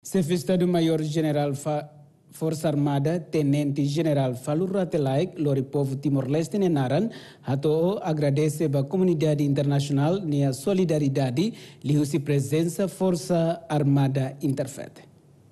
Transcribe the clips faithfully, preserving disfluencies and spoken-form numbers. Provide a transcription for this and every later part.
Chefe Estado-Maior Jeneral Forsa Armada, Tenente Jeneral Falur Laek, lori povo Timor-Leste nenaran, hato agradece a comunidade internacional nia solidariedade, lihusi presença Forsa Armada INTERFET.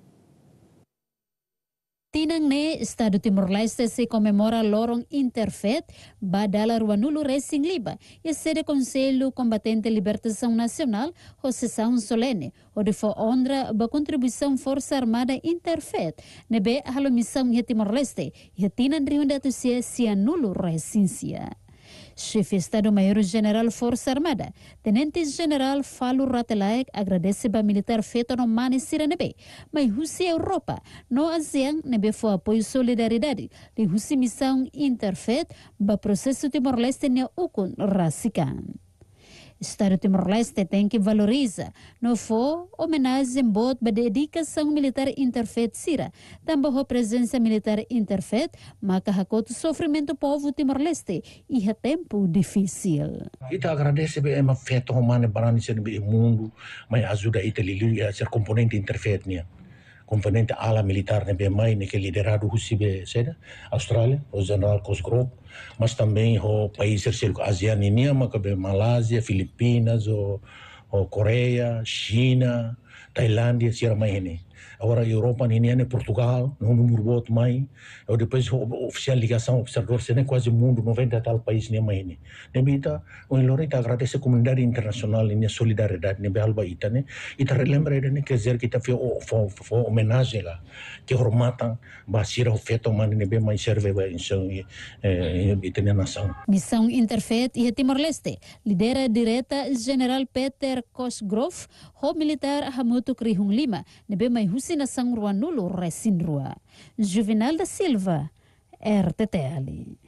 Tinang ne Estado Timor-Leste se comemora lorong INTERFET badala ruanulu racing liba e sede Conselho Combatente Libertação Nacional ou sessão solene onde foi honra ba contribuição Força Armada INTERFET nebe halo missão e Timor-Leste e tinan riunda tu se se anulo recência. Chefe Estado-Maior Jeneral Forsa Armada, Tenente Jeneral Falur Laek agradece ba militar feito no mani siranebe, mas husi Europa, no ASEAN nebe foi apoio solidariedade, li husi missão INTERFET ba processo Timor-Leste ne ukun rasikan. Estado Timor-Leste tem que valorizar, não for homenagem bot ba dedicação militar INTERFET sira, também a presença militar INTERFET, maka hakot sofrimento povo Timor-Leste e é tempo difícil. Ita agradece bem uma feita humana barani ser bem mundo, mas ajuda ita lili a ser componente INTERFET nia. Componente ala militar ne bem mais que liderado husibe seda Austrália, o General Cosgrove, mas também o país terceiro ASEAN ini maka bem Malásia, Filipinas, o, o Coreia, China, Tailândia, sira mais ini. Agora a Europa ini é Portugal, no número outro mais. Eu depois oficial ligação observador se quase mundo noventa tal país nem mais ini. Nebita o Lorita agradece a comunidade internacional em solidariedade nebe alba ita né. Ita relembra né que dizer que tá foi homenagem lá que hormatan basira o feito man nebe mais serve ba missão ita nação. Missão INTERFET e Timor-Leste lidera direta General Peter Cosgrove, ho militar Hamutu Krihung Lima nebe mai Nação Ruanulu Resin Rua. Juvenal da Silva, R T T L.